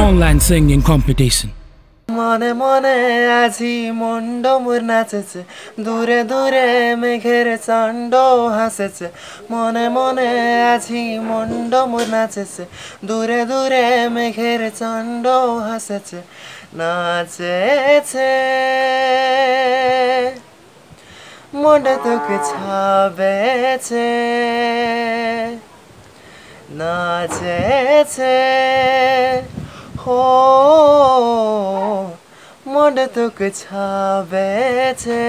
Online singing competition. মনে মনে আজি মন্ড মোর নাচেছে, দূরে দূরে মেঘের চান্ড হাসেছে। মনে মনে আজি মন্ড মোর নাচেছে, দূরে দূরে মেঘের চান্ড হাসেছে। নাচেছে মনটা তোকে ছাবেছে, নাচেছে হো মনটা তোকে ছাবেছে।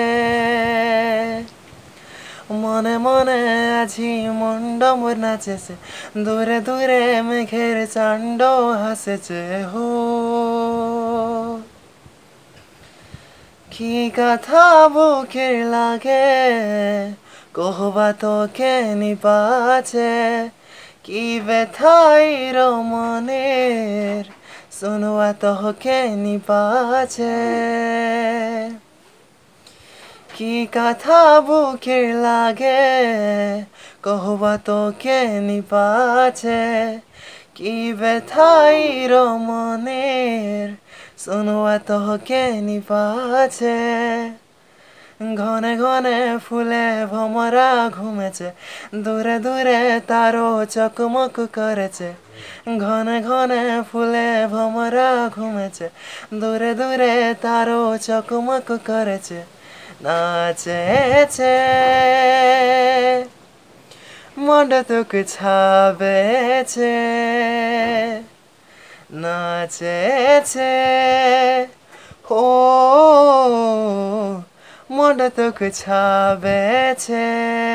মনে মনে আজি মন্ড মোর নাচেছে, দূরে দূরে মেঘের চান্ড হাসেছে। হো কি কথা বুকের লাগে কহবা তোকে নিপাছে, কি ব্যথাই মনের শুনবা তোকে নিপাছে। কি কথা বুকের লাগে কহবা তোকে নিপাছে, কি ব্যথাই মনের শুনবা তোকে নিপাছে। ঘনে ঘনে ফুলে ভমরা ঘুমেছে, দূরে দূরে তারো চকমক করেছে। ঘনে ঘনে ফুলে ভমরা ঘুমেছে, দূরে দূরে তারো চকমক করেছে। নাচেছে মনটা তোকে ছাবেছে, নাচেছে ও মনটা তোকে ছাবেছে।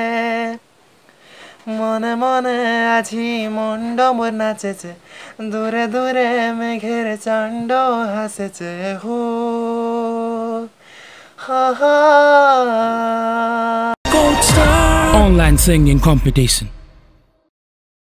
মনে মনে আজি মন্ড মোর নাচেছে, দূরে দূরে মেঘের চান্ড হাসেছে। হো হা হা। Online singing competition.